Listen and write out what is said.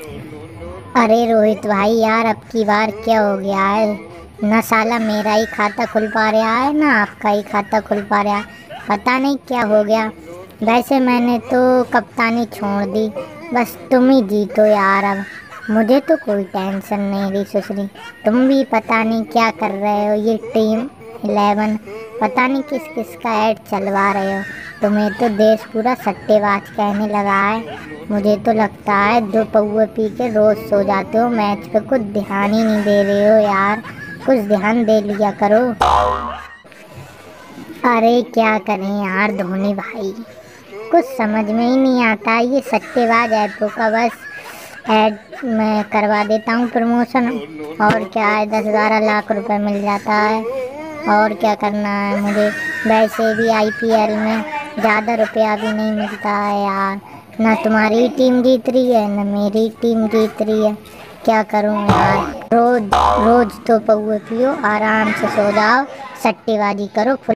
अरे रोहित भाई यार, अब की बार क्या हो गया है? ना साला मेरा ही खाता खुल पा रहा है, ना आपका ही खाता खुल पा रहा है। पता नहीं क्या हो गया। वैसे मैंने तो कप्तानी छोड़ दी। बस तुम ही जीतो यार अब। मुझे तो कोई टेंशन नहीं रही सुसरी। तुम भी पता नहीं क्या कर रहे हो, ये टीम 11 पता नहीं किस किस का ऐड चलवा रहे हो। तुम्हें तो देश पूरा सट्टेबाज कहने लगा है। मुझे तो लगता है दो पौए पी के रोज सो जाते हो, मैच पे कुछ ध्यान ही नहीं दे रहे हो यार। कुछ ध्यान दे लिया करो। अरे क्या करें यार धोनी भाई, कुछ समझ में ही नहीं आता। ये सट्टेबाज ऐपों का बस ऐड मैं करवा देता हूँ प्रमोशन, और क्या है 10-12 लाख रुपए मिल जाता है। और क्या करना है मुझे। वैसे भी आईपीएल में ज़्यादा रुपया भी नहीं मिलता है यार। ना तुम्हारी टीम जीत रही है, ना मेरी टीम जीत रही है। क्या करूँ यार। रोज रोज तो पौए पियो, आराम से सो जाओ, सट्टेबाजी करो।